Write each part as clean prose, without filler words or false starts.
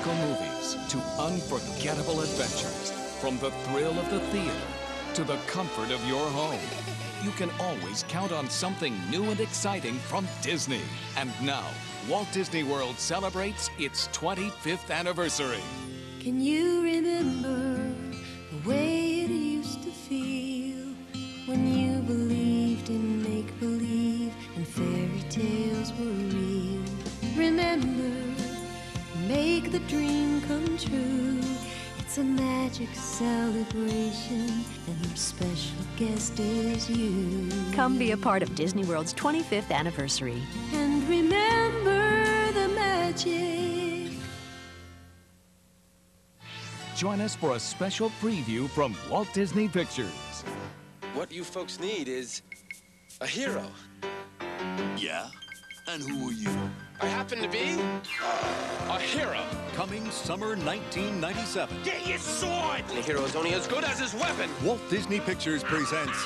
magical movies to unforgettable adventures, from the thrill of the theater to the comfort of your home, you can always count on something new and exciting from Disney. And now, Walt Disney World celebrates its 25th anniversary. Can you remember the way it used to feel when you believed in make-believe and fairy tales were real? Remember, make the dream come true. It's a magic celebration, and our special guest is you. Come be a part of Disney World's 25th anniversary. And remember the magic. Join us for a special preview from Walt Disney Pictures. What you folks need is a hero. Yeah? And who are you? I happen to be a hero. Coming summer 1997. Get your sword! The hero is only as good as his weapon. Walt Disney Pictures presents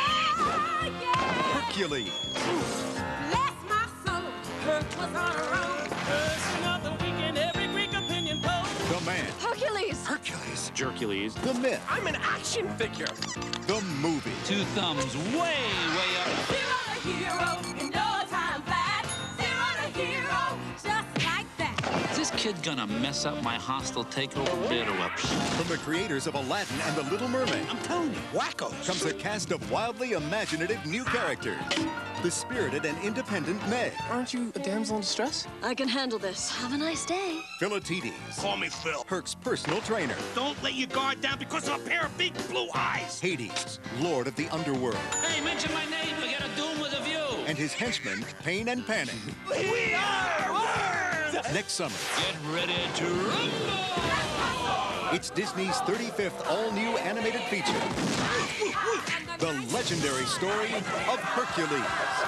Hercules. Bless my soul, Herc was on a roll. First of the weekend, every Greek opinion poll. The man. Hercules! Hercules. Hercules. The myth. I'm an action figure. The movie. Two thumbs way up. Zero to hero in no time flat. Zero to hero, just like that. Is this kid gonna mess up my hostile takeover bid or what? From the creators of Aladdin and The Little Mermaid I'm telling you, wackos. comes a cast of wildly imaginative new characters. The spirited and independent Meg. Aren't you a damsel in distress? I can handle this. Have a nice day. Philatides. Call me Phil. Herc's personal trainer. Don't let your guard down because of a pair of big blue eyes. Hades, Lord of the Underworld. Hey, mention my name, we got a doom with a view. And his henchmen, Pain and Panic. We are worms! Next summer, Get ready to rumble! it's Disney's 35th all-new animated feature. The legendary story of Hercules.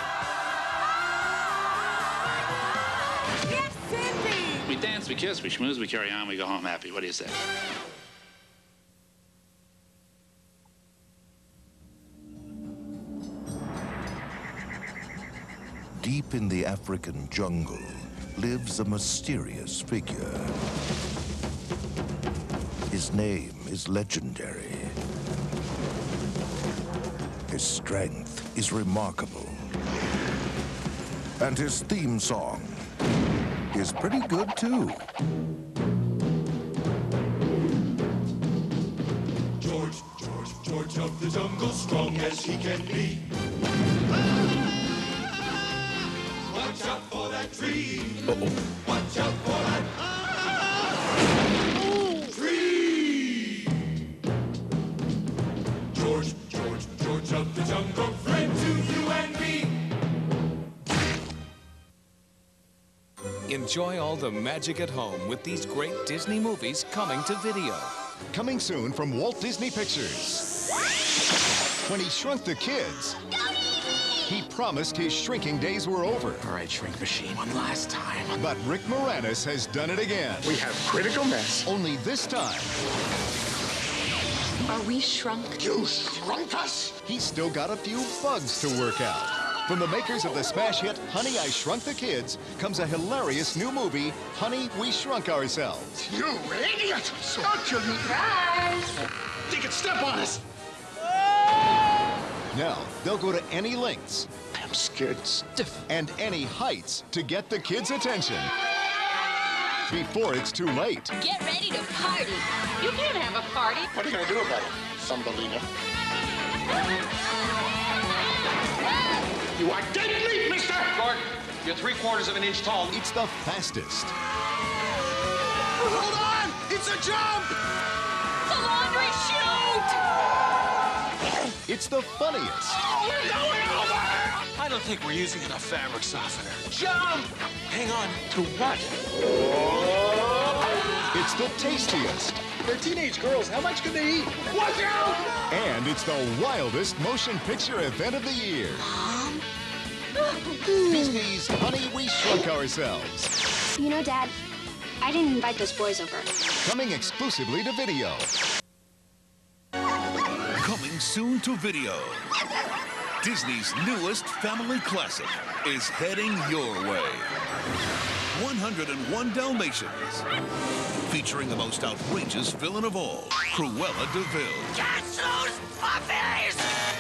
Yes, Cindy! We dance, we kiss, we schmooze, we carry on, we go home happy. What do you say? Deep in the African jungle lives a mysterious figure. His name is legendary. His strength is remarkable. And his theme song is pretty good, too. George of the jungle, strong as he can be. Watch out for that tree. Watch out for that tree. George of the jungle, friend to you and me. Enjoy all the magic at home with these great Disney movies coming to video. Coming soon from Walt Disney Pictures. When he shrunk the kids, he promised his shrinking days were over. All right, shrink machine, one last time. But Rick Moranis has done it again. We have critical mass. Only this time, Are we shrunk? You shrunk us? he's still got a few bugs to work out. From the makers of the smash hit Honey, I Shrunk the Kids comes a hilarious new movie, Honey, We Shrunk Ourselves. You idiot! Don't kill me, guys. They could step on us. Now, they'll go to any lengths I'm scared stiff. and any heights to get the kids' attention before it's too late. Get ready to party. You can't have a party. What are you gonna do about it, Thumbelina? You are dead meat, mister! Gordon, you're 3/4 of an inch tall. It's the fastest, Hold on! It's a jump! The laundry chute! it's the funniest, We're going over! I don't think we're using enough fabric softener. Jump! Hang on to what? it's the tastiest, They're teenage girls. How much can they eat? Watch out! and it's the wildest motion picture event of the year. Disney's Honey, We Shrunk Ourselves. You know, Dad, I didn't invite those boys over. Coming exclusively to video. Coming soon to video. Disney's newest family classic is heading your way. 101 Dalmatians. Featuring the most outrageous villain of all, Cruella de Vil. Catch those puppies!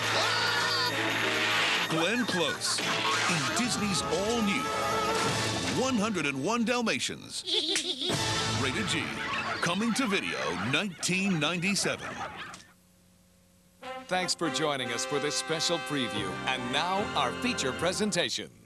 Glenn Close in Disney's all-new 101 Dalmatians. Rated G. Coming to video 1997. Thanks for joining us for this special preview. And now, our feature presentation.